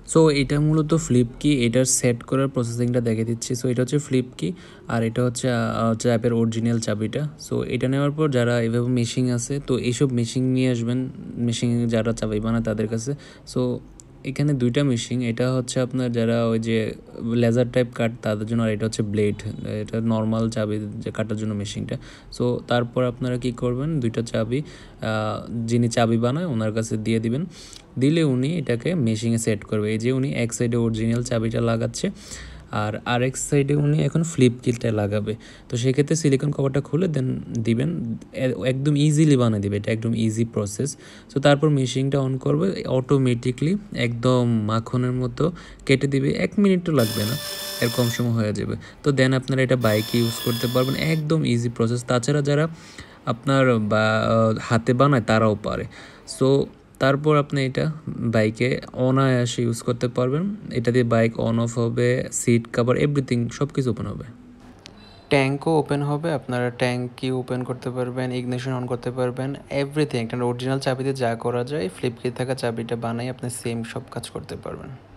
So এটা মূলত flip কি, এটার সেট করার প্রসেসিংটা দেখে দিচ্ছি। সো এটা হচ্ছে ফ্লিপ কি, আর এটা হচ্ছে অ্যাপের অরিজিনাল চাবিটা। সো এটা নেওয়ার পর যারা এভাবে মেশিং আছে, তো এইসব মেশিং নিয়ে আসবেন, মেশিং যারা চাবি বানায় তাদের কাছে। সো এখানে দুইটা মেশিন, এটা হচ্ছে আপনার যারা ওই যে লেজার টাইপ কাট তাদের জন্য, আর এটা হচ্ছে ব্লেড, এটা নর্মাল চাবি যে কাটার জন্য মেশিনটা। সো তারপর আপনারা কি করবেন, দুইটা চাবি যিনি চাবি বানায় ওনার কাছে দিয়ে দিবেন। দিলে উনি এটাকে মেশিনে সেট করবে। এই যে উনি এক সাইডে অরিজিনাল চাবিটা লাগাচ্ছে, আর আরেক সাইডে উনি এখন ফ্লিপ কিটটা লাগাবে। তো সেক্ষেত্রে সিলিকন কভারটা খুলে দেন দিবেন, একদম ইজিলি বানিয়ে দিবে, এটা একদম ইজি প্রসেস। সো তারপর মেশিনটা অন করবে, অটোমেটিকলি একদম মাখনের মতো কেটে দিবে, 1 মিনিটও লাগবে না, এর কম সময় হয়ে যাবে। তো দেন আপনারা এটা বাইকে ইউজ করতে পারবেন, একদম ইজি প্রসেস। তাছাড়া যারা আপনার বা হাতে বানায় তারাও পারে। সো তারপর আপনি এটা বাইকে অনায়াসে ইউজ করতে পারবেন। এটা দিয়ে বাইক অন অফ হবে, সিট কভার এভরিথিং সব কিছু ওপেন হবে। ট্যাঙ্কও ওপেন হবে, আপনারা ট্যাঙ্কি ওপেন করতে পারবেন, ইগনিশন অন করতে পারবেন, এভরিথিং। একটা অরিজিনাল চাবিতে যা করা যায় ফ্লিপকি থাকা চাবিটা বানাই আপনি সেম সব কাজ করতে পারবেন।